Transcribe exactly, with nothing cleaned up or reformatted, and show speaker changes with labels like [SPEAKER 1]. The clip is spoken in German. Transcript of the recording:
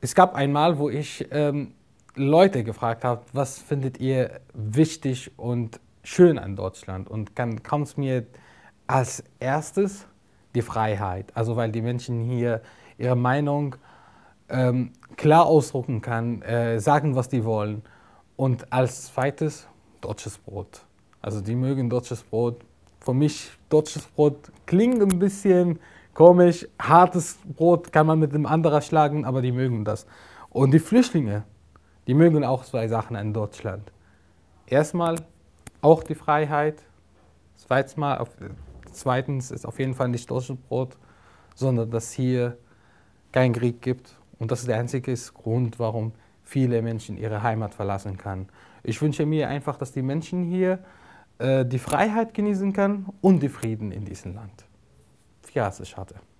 [SPEAKER 1] Es gab einmal, wo ich ähm, Leute gefragt habe, was findet ihr wichtig und schön an Deutschland? Und dann kam es mir als erstes die Freiheit. Also weil die Menschen hier ihre Meinung ähm, klar ausdrucken kann, äh, sagen, was die wollen. Und als zweites deutsches Brot. Also die mögen deutsches Brot. Für mich deutsches Brot klingt ein bisschen komisch. Hartes Brot kann man mit einem anderen schlagen, aber die mögen das. Und die Flüchtlinge, die mögen auch zwei Sachen in Deutschland. Erstmal auch die Freiheit. Zweitens, mal auf, zweitens ist auf jeden Fall nicht deutsches Brot, sondern dass hier keinen Krieg gibt. Und das ist der einzige Grund, warum viele Menschen ihre Heimat verlassen können. Ich wünsche mir einfach, dass die Menschen hier äh, die Freiheit genießen können und die Frieden in diesem Land. Ja, es ist schade.